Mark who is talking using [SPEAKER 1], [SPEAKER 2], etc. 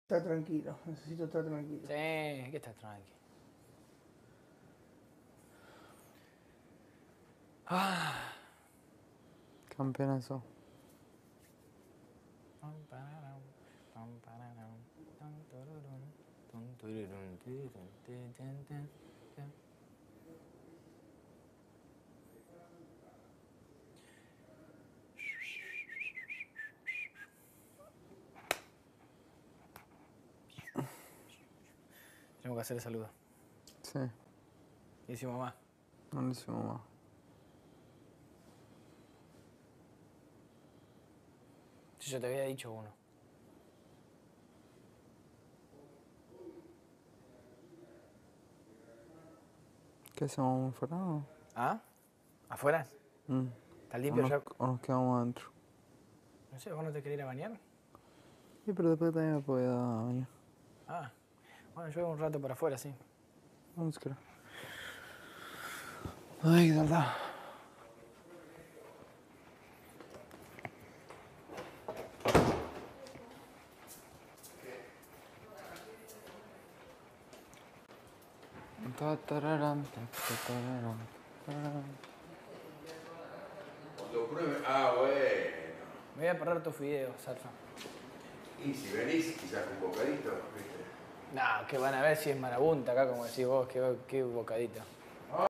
[SPEAKER 1] Está tranquilo, necesito estar tranquilo.
[SPEAKER 2] Sí, que estás tranqui.
[SPEAKER 3] Campeonazo.
[SPEAKER 2] Tenemos que hacer el saludo.
[SPEAKER 3] Sí,
[SPEAKER 2] Y decimos más.
[SPEAKER 3] no lo hicimos más.
[SPEAKER 2] Yo te había dicho uno.
[SPEAKER 3] ¿Qué hacemos afuera? ¿No?
[SPEAKER 2] ¿Ah? ¿Afuera? ¿Estás limpio ya?
[SPEAKER 3] O nos quedamos adentro.
[SPEAKER 2] No sé, ¿vos no te querés ir a bañar?
[SPEAKER 3] Sí, pero después también me puedo ir a bañar.
[SPEAKER 2] Ah, bueno, yo voy un rato para afuera, sí.
[SPEAKER 3] Vamos, creo. Ay, qué verdad.
[SPEAKER 4] Cuando pruebe. Ah, bueno.
[SPEAKER 2] Me voy a parar tus videos, Salsa.
[SPEAKER 4] Y si venís, quizás un bocadito, ¿viste?
[SPEAKER 2] Nah, que van a ver si es marabunta acá, como decís vos, qué bocadito.